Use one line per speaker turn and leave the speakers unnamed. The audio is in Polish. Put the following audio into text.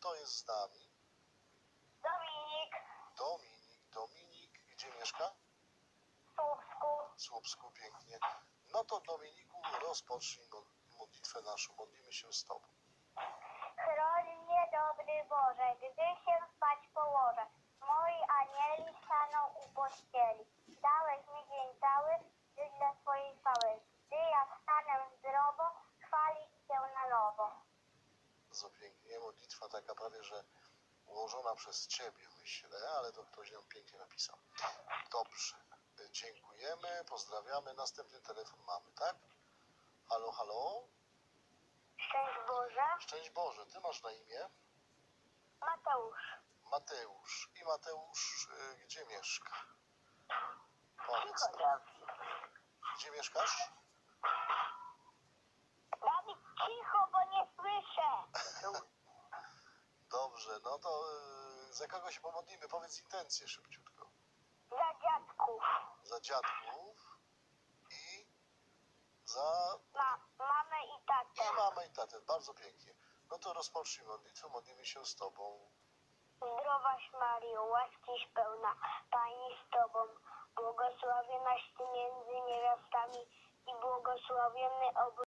Kto jest z nami?
Dominik.
Dominik. Gdzie mieszka?
W Słupsku.
W Słupsku, pięknie. No to Dominiku, rozpocznij modlitwę naszą. Modlimy się z Tobą.
Chroń mnie, dobry Boże, gdy się spać położę. Moi anieli staną u pościeli. Dałeś mi dzień cały, żyć dla Twojej chwały. Gdy ja wstanę zdrowo, chwalić Cię na nowo.
Bardzo pięknie. Modlitwa taka prawie, że ułożona przez Ciebie, myślę, ale to ktoś nam pięknie napisał. Dobrze. Dziękujemy, pozdrawiamy. Następny telefon mamy, tak? Halo, halo?
Szczęść Boże.
Szczęść Boże. Ty masz na imię?
Mateusz.
Mateusz. I Mateusz gdzie mieszka? Powiedz nam.
Dawid.
Gdzie mieszkasz?
Dawid, cicho, bo nie słyszę.
Dobrze, no to za kogo się pomodlimy? Powiedz intencję szybciutko.
Za dziadków.
Za dziadków i za
Mamę i tatę.
mamę i tatę. Bardzo pięknie. No to rozpocznij modlitwę, modlimy się z Tobą.
Zdrowaś Maryjo, łaskiś pełna, Pani z Tobą, błogosławionaś Ty między niewiastami i błogosławiony owoc